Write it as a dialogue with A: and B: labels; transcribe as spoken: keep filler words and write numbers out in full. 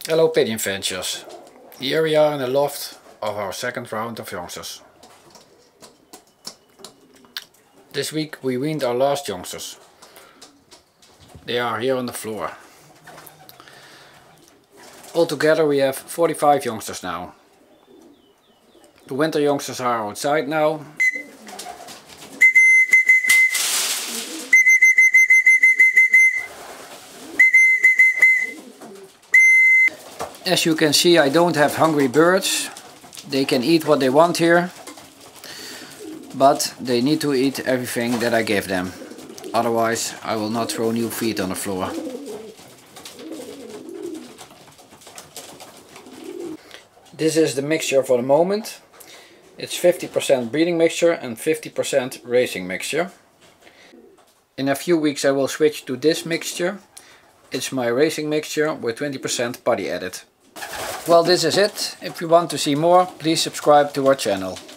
A: Hello Pigeon Ventures. Here we are in the loft of our second round of youngsters. This week we weaned our last youngsters. They are here on the floor. Altogether we have forty-five youngsters now. The winter youngsters are outside now. As you can see, I don't have hungry birds. They can eat what they want here, but they need to eat everything that I give them. Otherwise I will not throw new feed on the floor. This is the mixture for the moment. It's fifty percent breeding mixture and fifty percent racing mixture. In a few weeks I will switch to this mixture. It's my racing mixture with twenty percent body added. Well, this is it. If you want to see more, please subscribe to our channel.